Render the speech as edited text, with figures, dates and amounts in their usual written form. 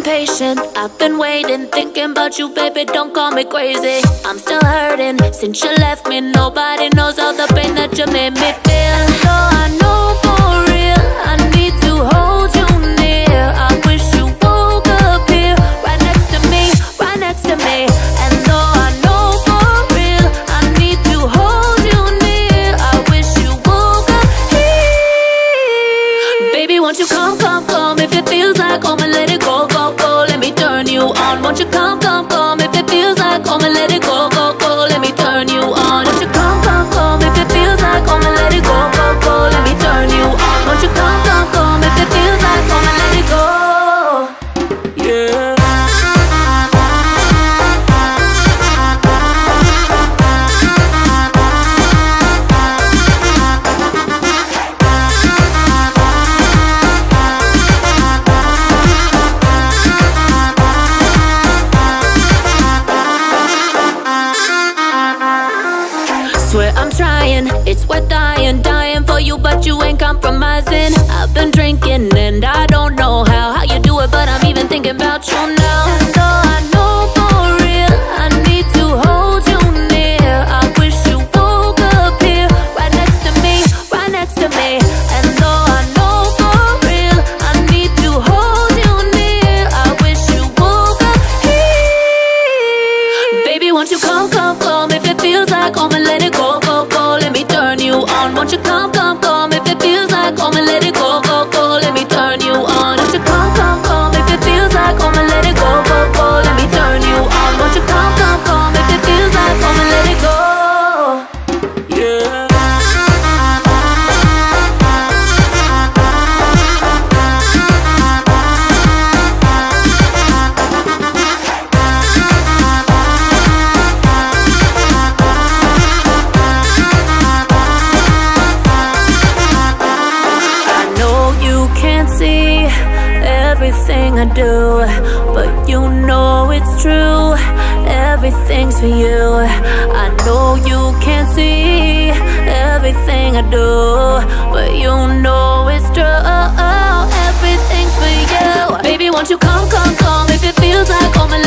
impatient, I've been waiting, thinking about you, baby, don't call me crazy. I'm still hurting, since you left me, nobody knows all the pain that you made me feel. So I know for real, I need to hold you near. I wish you woke up here, right next to me, right next to me. And though I know for real, I need to hold you near. I wish you woke up here. Baby, won't you come, come, come, if it feels like home and let it go, go, go. Let me turn you on. Won't you come, come, come, if it feels like home and let it go, go, go. Let me turn you on. Won't you come, come, come, if it feels like home and let it go, go, go. Let me turn you on. Won't you come, come, come, if it feels like home and let it go. Yeah. Swear I'm trying, it's worth dying, dying for you, but you ain't compromising. I've been drinking and I don't know how you do it, but I'm even thinking about you now. And though I know for real, I need to hold you near. I wish you woke up here, right next to me, right next to me. And though I know for real, I need to hold you near. I wish you woke up here. Baby, won't you come, come, come, if it feels like home and let it go, go, go. Let me turn you on. Won't you come, come, come, if it feels like home and let it go, go, go. Let me turn you on. Won't you come, come, come, if it feels like home and let it go, go, go. Let me turn you on. Won't you come, come, come, if it feels like home and let it go. Yeah. See everything I do, but you know it's true. Everything's for you. I know you can't see everything I do, but you know it's true. Everything's for you. Baby, won't you come, come, come, if it feels like home and